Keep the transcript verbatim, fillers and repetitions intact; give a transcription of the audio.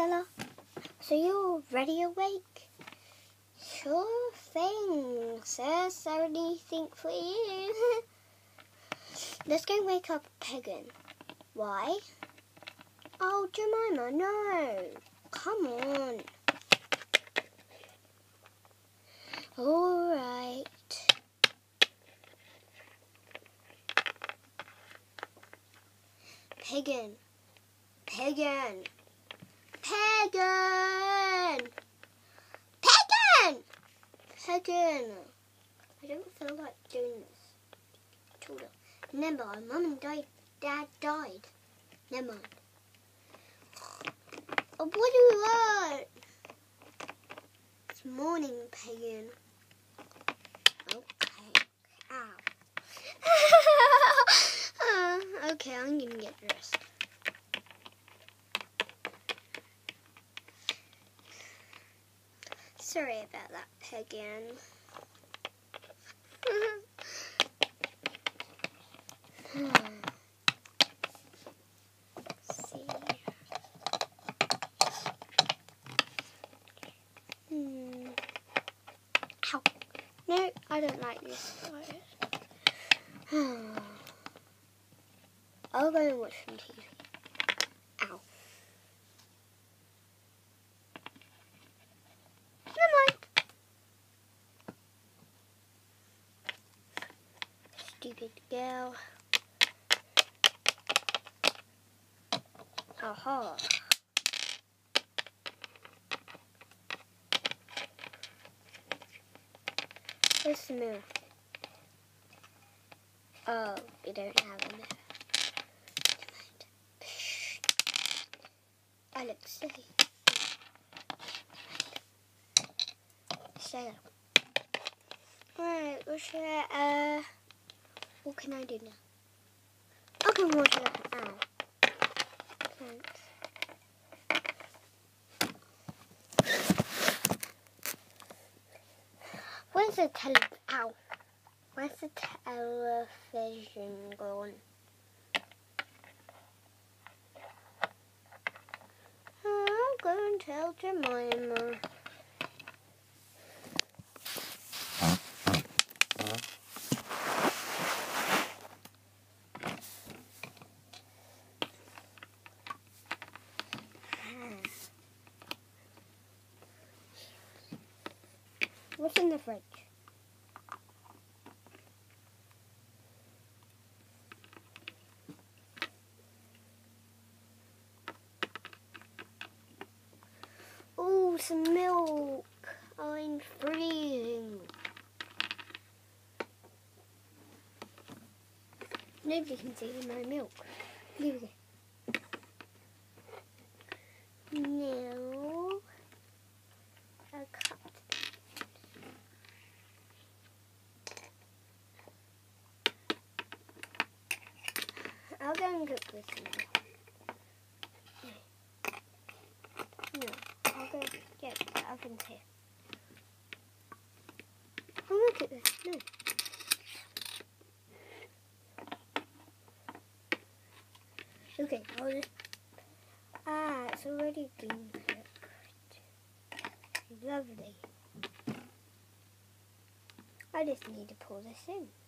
Stella. So you're already awake? Sure thing, sis. I already think for you. Let's go wake up Pagan. Why? Oh, Jemima, no. Come on. All right. Pagan. Pagan. Pagan. Pagan. Pagan. I don't feel like doing this. Told her. Remember, our mum and dad, dad died. Never mind. Oh, what do you want? It's morning, Pagan. Okay. Ow. uh, okay, I'm gonna get dressed. Sorry about that, Pagan. Let's see. Hmm. Ow. No, I don't like this. I'll go and watch some T V. Ow. Never mind. Stupid girl. Aha. Where's the milk? Oh, we don't have a milk. I look silly. Stay up. Alright, we'll share. Uh, what can I do now? I can watch it. Ow. Thanks. Where's the tele? Ow. Where's the television gone? I'll go and tell Jemima. What's in the fridge? Oh, some milk. I'm freezing. Nobody can see my milk. Leave it. Now, a cup. I'll go and cook this now. No, I'll go get the oven here. I'll look at this. No. Okay, I'll just... Ah, it's already been cooked. Lovely. I just need to pour this in.